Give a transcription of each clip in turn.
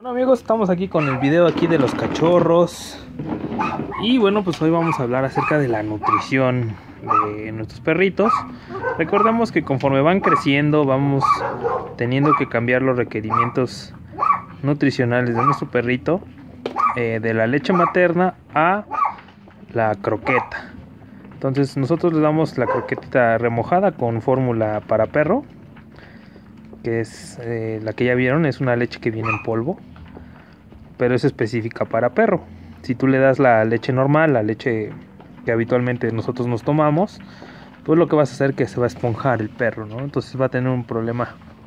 Bueno amigos, estamos aquí con el video aquí de los cachorros. Y bueno, pues hoy vamos a hablar acerca de la nutrición de nuestros perritos. Recordemos que conforme van creciendo vamos teniendo que cambiar los requerimientos nutricionales de nuestro perrito, de la leche materna a la croqueta. Entonces nosotros le damos la croqueta remojada con fórmula para perro, que es la que ya vieron, es una leche que viene en polvo, pero es específica para perro. Si tú le das la leche normal, la leche que habitualmente nosotros nos tomamos, pues lo que vas a hacer es que se va a esponjar el perro, ¿no? Entonces va a tener un problema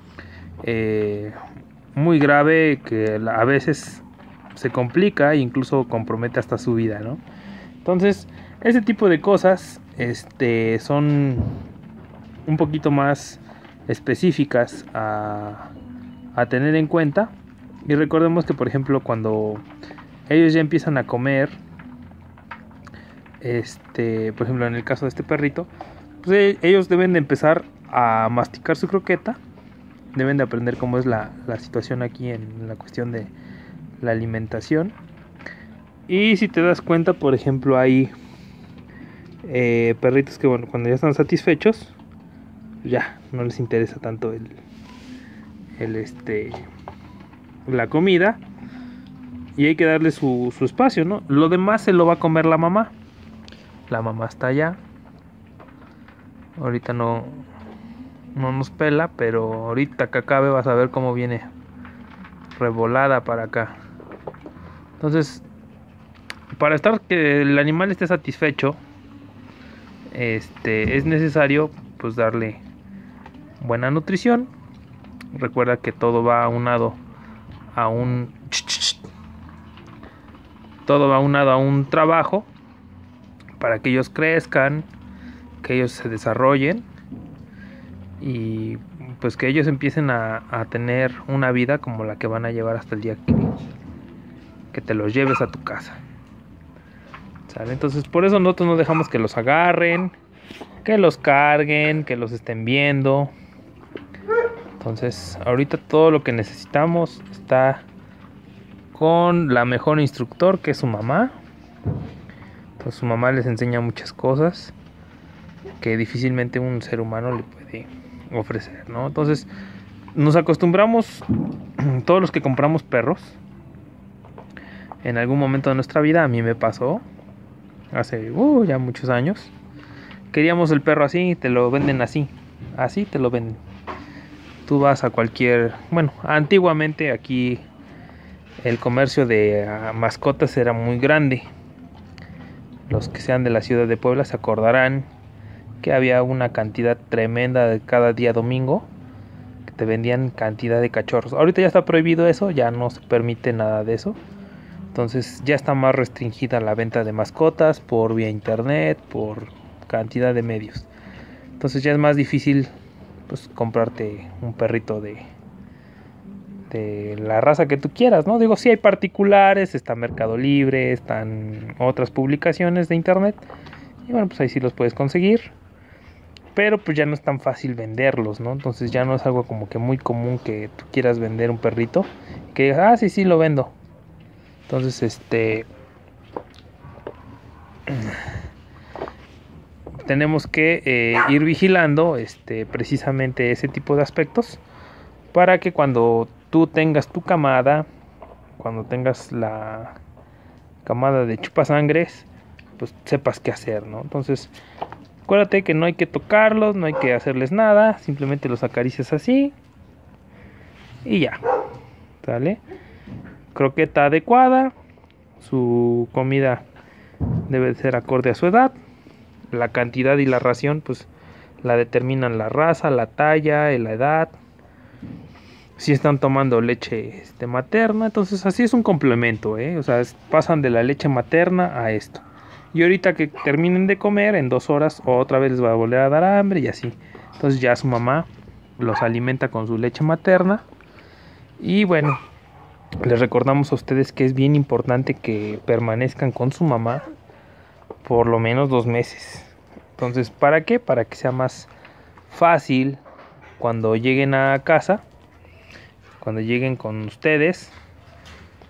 muy grave que a veces se complica e incluso compromete hasta su vida, ¿no? Entonces ese tipo de cosas son un poquito más específicas a tener en cuenta. Y recordemos que, por ejemplo, cuando ellos ya empiezan a comer, por ejemplo en el caso de este perrito, pues ellos deben de empezar a masticar su croqueta. Deben de aprender cómo es la situación aquí en la cuestión de la alimentación. Y si te das cuenta, por ejemplo, hay perritos que, bueno, cuando ya están satisfechos, ya no les interesa tanto la comida, y hay que darle su espacio, ¿no? Lo demás se lo va a comer la mamá. La mamá está allá. Ahorita no nos pela, pero ahorita que acabe vas a ver cómo viene revolada para acá. Entonces, para estar que el animal esté satisfecho, es necesario pues darle buena nutrición. Recuerda que todo va aunado a un trabajo para que ellos crezcan, que ellos se desarrollen y pues que ellos empiecen a tener una vida como la que van a llevar hasta el día que te los lleves a tu casa. ¿Sale? Entonces por eso nosotros no dejamos que los agarren, que los carguen, que los estén viendo. Entonces ahorita todo lo que necesitamos está con la mejor instructor, que es su mamá. Entonces su mamá les enseña muchas cosas que difícilmente un ser humano le puede ofrecer, ¿no? Entonces nos acostumbramos, todos los que compramos perros, en algún momento de nuestra vida, a mí me pasó hace ya muchos años, queríamos el perro así, te lo venden así te lo venden. Tú vas a cualquier, bueno, antiguamente aquí el comercio de mascotas era muy grande. Los que sean de la ciudad de Puebla se acordarán que había una cantidad tremenda de cada día domingo que te vendían cantidad de cachorros. Ahorita ya está prohibido eso, ya no se permite nada de eso. Entonces ya está más restringida la venta de mascotas por vía internet, por cantidad de medios. Entonces ya es más difícil pues comprarte un perrito de la raza que tú quieras, ¿no? Digo, sí hay particulares, está Mercado Libre, están otras publicaciones de internet, y bueno, pues ahí sí los puedes conseguir, pero pues ya no es tan fácil venderlos, ¿no? Entonces ya no es algo como que muy común que tú quieras vender un perrito, que digas, sí lo vendo. Entonces, tenemos que ir vigilando precisamente ese tipo de aspectos, para que cuando tú tengas tu camada, cuando tengas la camada de chupasangres, pues sepas qué hacer, ¿no? Entonces acuérdate que no hay que tocarlos, no hay que hacerles nada, simplemente los acaricias así y ya, ¿sale? Croqueta adecuada, su comida debe ser acorde a su edad. La cantidad y la ración pues la determinan la raza, la talla y la edad. Si están tomando leche materna, entonces así es un complemento, o sea, pasan de la leche materna a esto. Y ahorita que terminen de comer, en 2 horas otra vez les va a volver a dar hambre y así. Entonces ya su mamá los alimenta con su leche materna. Y bueno, les recordamos a ustedes que es bien importante que permanezcan con su mamá por lo menos 2 meses. Entonces, ¿para qué? Para que sea más fácil cuando lleguen a casa, cuando lleguen con ustedes,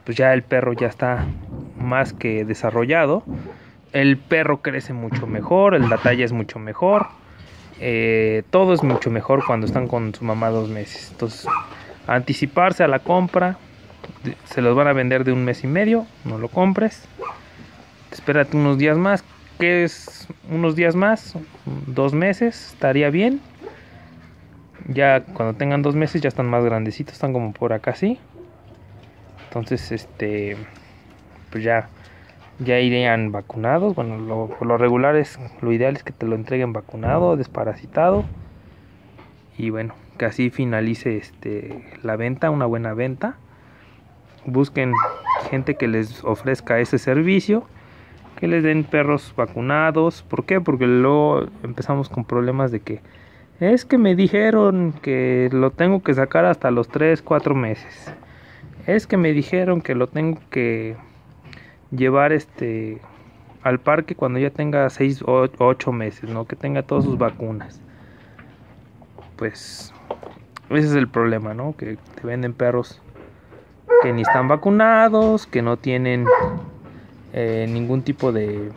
pues ya el perro ya está más que desarrollado. El perro crece mucho mejor, la talla es mucho mejor, todo es mucho mejor cuando están con su mamá 2 meses. Entonces, anticiparse a la compra, se los van a vender de 1 mes y medio, no lo compres, espérate unos días más. ¿Qué es unos días más? 2 meses, estaría bien. Ya cuando tengan 2 meses ya están más grandecitos, están como por acá así. Entonces pues ya irían vacunados. Bueno, por lo regular lo ideal es que te lo entreguen vacunado, desparasitado. Y bueno, que así finalice la venta, una buena venta. Busquen gente que les ofrezca ese servicio, que les den perros vacunados. ¿Por qué? Porque luego empezamos con problemas de que es que me dijeron que lo tengo que sacar hasta los 3-4 meses. Es que me dijeron que lo tengo que llevar al parque cuando ya tenga 6 o 8 meses, ¿no? Que tenga todas sus vacunas. Pues ese es el problema, ¿no? Que te venden perros que ni están vacunados, que no tienen ningún tipo de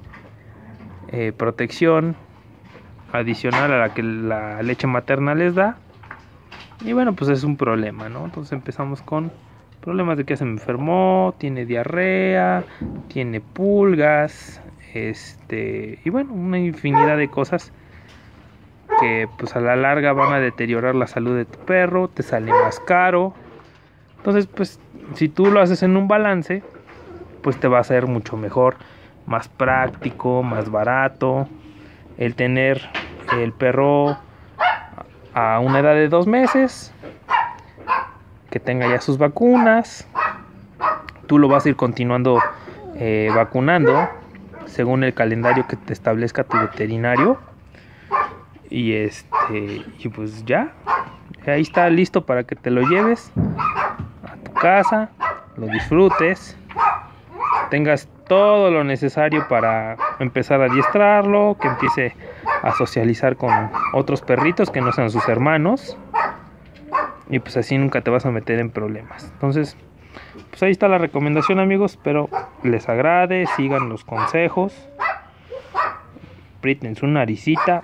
protección adicional a la que la leche materna les da. Y bueno, pues es un problema, ¿no? Entonces empezamos con problemas de que se me enfermó, tiene diarrea, tiene pulgas, y bueno, una infinidad de cosas que pues a la larga van a deteriorar la salud de tu perro, te sale más caro. Entonces, pues si tú lo haces en un balance, pues te va a ser mucho mejor, más práctico, más barato el tener el perro a una edad de 2 meses, que tenga ya sus vacunas. Tú lo vas a ir continuando vacunando según el calendario que te establezca tu veterinario. Y pues ya, ahí está listo para que te lo lleves a tu casa, lo disfrutes, tengas todo lo necesario para empezar a adiestrarlo, que empiece a socializar con otros perritos que no sean sus hermanos, y pues así nunca te vas a meter en problemas. Entonces, pues ahí está la recomendación, amigos. Espero les agrade, sigan los consejos, aprieten su naricita,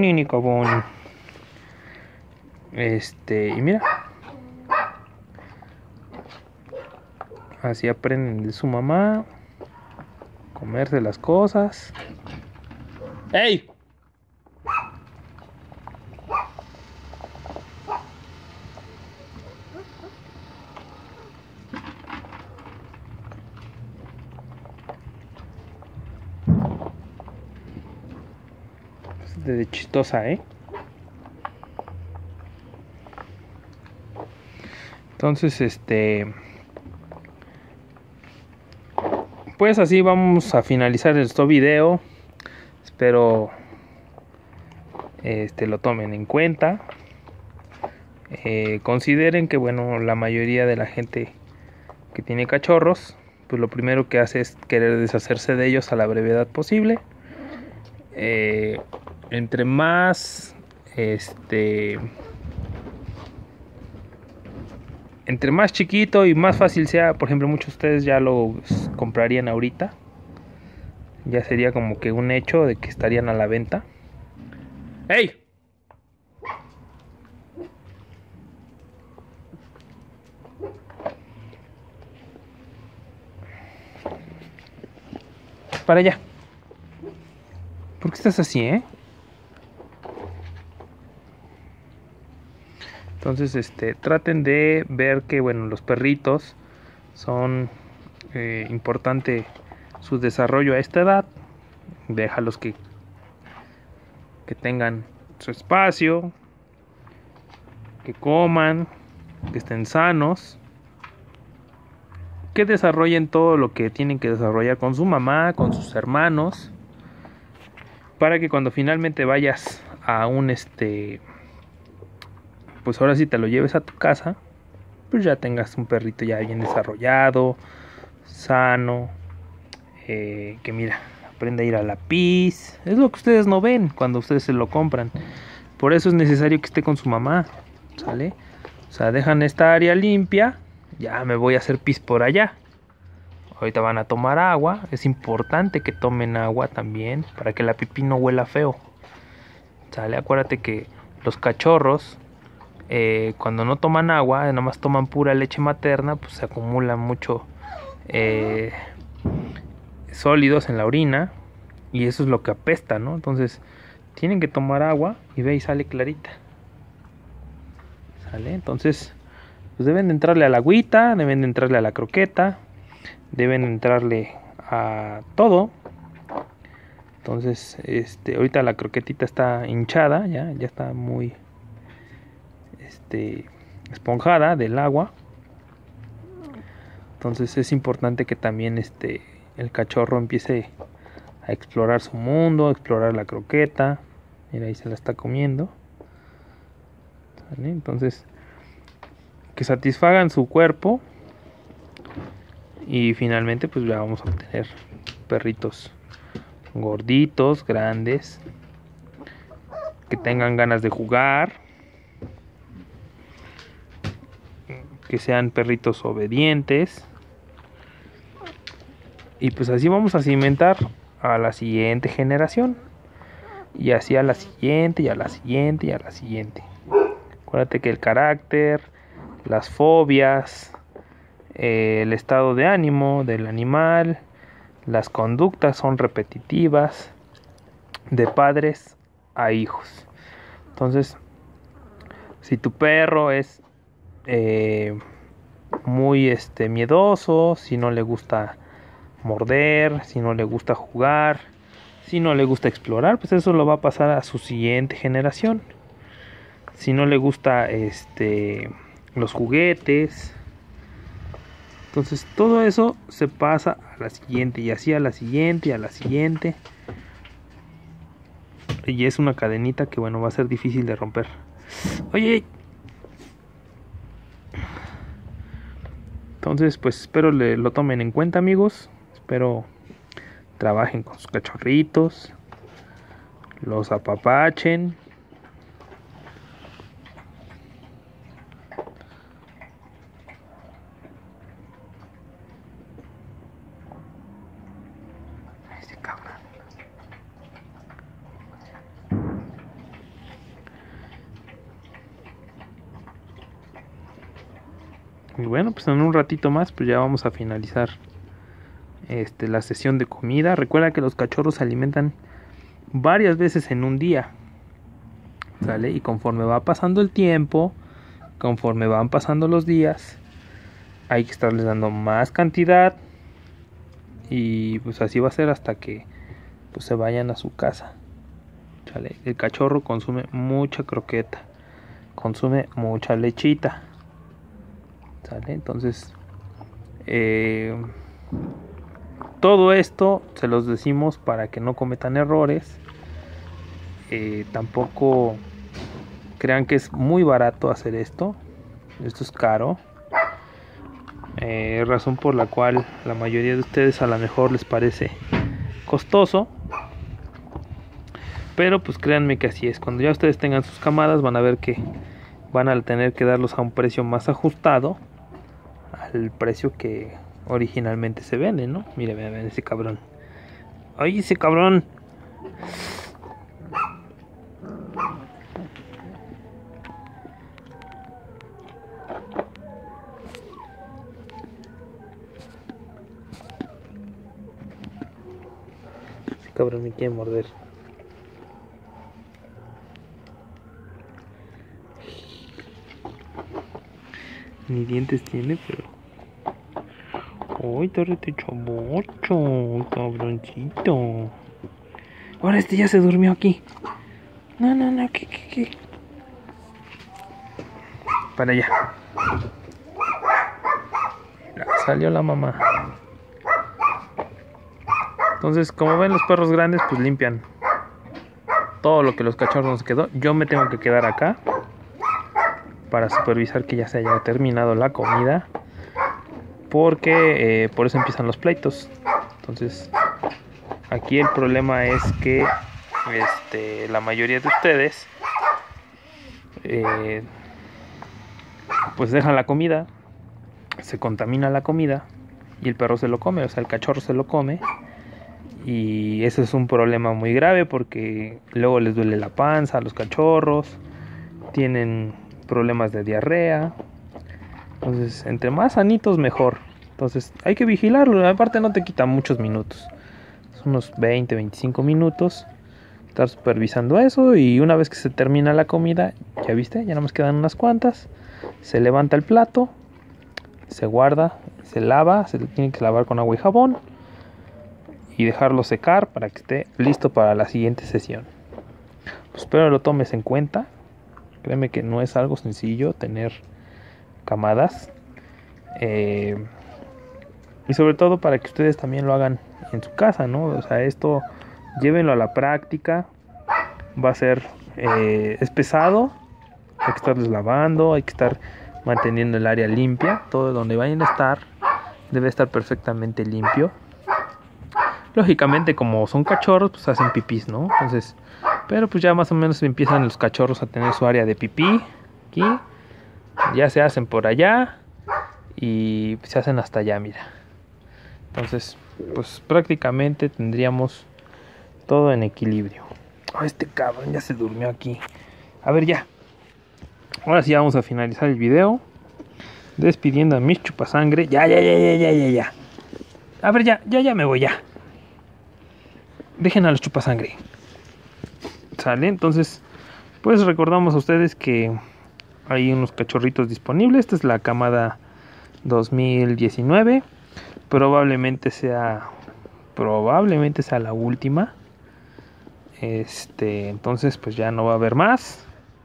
y mira, así aprenden de su mamá, comerse las cosas. ¡Ey! De chistosa, ¿eh? Entonces, pues así vamos a finalizar este video. Espero lo tomen en cuenta. Consideren que, bueno, la mayoría de la gente que tiene cachorros, pues lo primero que hace es querer deshacerse de ellos a la brevedad posible. Entre más entre más chiquito y más fácil sea, por ejemplo, muchos de ustedes ya lo comprarían ahorita, ya sería como que un hecho de que estarían a la venta. ¡Ey! Para allá. ¿Por qué estás así, Entonces, traten de ver que, bueno, los perritos son importante su desarrollo a esta edad. Déjalos que tengan su espacio, que coman, que estén sanos, que desarrollen todo lo que tienen que desarrollar con su mamá, con sus hermanos, para que cuando finalmente vayas a un pues ahora sí te lo lleves a tu casa, pues ya tengas un perrito ya bien desarrollado, sano, que mira, aprenda a ir a la pis. Es lo que ustedes no ven cuando ustedes se lo compran. Por eso es necesario que esté con su mamá, ¿sale? O sea, dejan esta área limpia, ya me voy a hacer pis por allá. Ahorita van a tomar agua. Es importante que tomen agua también para que la pipí no huela feo. ¿Sale? Acuérdate que los cachorros, cuando no toman agua, nada más toman pura leche materna, pues se acumulan mucho sólidos en la orina y eso es lo que apesta, ¿no? Entonces tienen que tomar agua y ve y sale clarita. ¿Sale? Entonces pues deben de entrarle a la agüita, deben de entrarle a la croqueta, deben entrarle a todo. Entonces, ahorita la croquetita está hinchada, ya está muy esponjada del agua. Entonces es importante que también el cachorro empiece a explorar su mundo, a explorar la croqueta. Mira, ahí se la está comiendo. ¿Vale? Entonces, que satisfagan su cuerpo. Y finalmente pues ya vamos a obtener perritos gorditos, grandes, que tengan ganas de jugar, que sean perritos obedientes. Y pues así vamos a cimentar a la siguiente generación. Y así a la siguiente, y a la siguiente, y a la siguiente. Acuérdate que el carácter, las fobias, el estado de ánimo del animal, las conductas son repetitivas de padres a hijos. Entonces, si tu perro es muy miedoso, si no le gusta morder, si no le gusta jugar, si no le gusta explorar, pues eso lo va a pasar a su siguiente generación. Si no le gusta los juguetes, entonces todo eso se pasa a la siguiente y así a la siguiente y a la siguiente. Y es una cadenita que bueno, va a ser difícil de romper. Oye. Entonces pues espero lo tomen en cuenta, amigos. Espero trabajen con sus cachorritos, los apapachen. Y bueno, pues en un ratito más pues ya vamos a finalizar la sesión de comida. Recuerda que los cachorros se alimentan varias veces en un día, ¿sale? Y conforme va pasando el tiempo, conforme van pasando los días, hay que estarles dando más cantidad y pues así va a ser hasta que pues se vayan a su casa, ¿sale? El cachorro consume mucha croqueta, consume mucha lechita, ¿sale? Entonces todo esto se los decimos para que no cometan errores. Tampoco crean que es muy barato hacer esto. Esto es caro. Razón por la cual la mayoría de ustedes a lo mejor les parece costoso. Pero pues créanme que así es. Cuando ya ustedes tengan sus camadas van a ver que van a tener que darlos a un precio más ajustado al precio que originalmente se vende, ¿no? Mire, vean ese cabrón. ¡Ay, ese cabrón! Ese cabrón me quiere morder. Ni dientes tiene, pero... ¡Ay, torrete chavocho! ¡Cabroncito! Ahora ya se durmió aquí. No, ¿qué? Para allá. Salió la mamá. Entonces, como ven, los perros grandes pues limpian todo lo que los cachorros nos quedó. Yo me tengo que quedar acá para supervisar que ya se haya terminado la comida, porque por eso empiezan los pleitos. Entonces aquí el problema es que la mayoría de ustedes pues dejan la comida, se contamina la comida y el perro se lo come, o sea, el cachorro se lo come. Y eso es un problema muy grave porque luego les duele la panza a los cachorros, tienen problemas de diarrea. Entonces, entre más sanitos mejor. Entonces, hay que vigilarlo. Aparte no te quita muchos minutos. Son unos 20, 25 minutos. Estar supervisando eso. Y una vez que se termina la comida, ya viste, ya nada más quedan unas cuantas. Se levanta el plato, se guarda, se lava. Se tiene que lavar con agua y jabón. Y dejarlo secar para que esté listo para la siguiente sesión. Pues espero lo tomes en cuenta. Créeme que no es algo sencillo tener camadas. Y sobre todo para que ustedes también lo hagan en su casa, ¿no? O sea, esto llévenlo a la práctica. Va a ser, es pesado. Hay que estarles lavando, hay que estar manteniendo el área limpia. Todo donde vayan a estar debe estar perfectamente limpio. Lógicamente, como son cachorros, pues hacen pipís, ¿no? Entonces, pero pues ya más o menos empiezan los cachorros a tener su área de pipí. Aquí, ya se hacen por allá y se hacen hasta allá, mira. Entonces, pues prácticamente tendríamos todo en equilibrio. Oh, este cabrón ya se durmió aquí. A ver, ya. Ahora sí vamos a finalizar el video. Despidiendo a mis chupasangre. Ya. A ver, ya me voy, ya. Dejen a los chupasangre. ¿Sale? Entonces, pues recordamos a ustedes que hay unos cachorritos disponibles. Esta es la camada 2019. Probablemente sea la última. Entonces pues ya no va a haber más.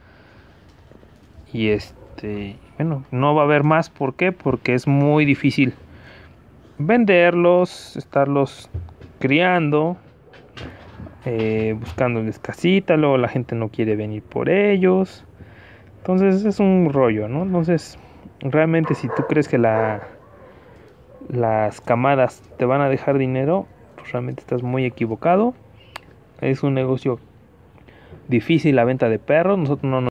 Y bueno, no va a haber más. ¿Por qué? Porque es muy difícil venderlos, estarlos criando, buscándoles casita. Luego la gente no quiere venir por ellos. Entonces es un rollo, ¿no? Entonces realmente si tú crees que las camadas te van a dejar dinero, pues realmente estás muy equivocado. Es un negocio difícil la venta de perros. Nosotros no nos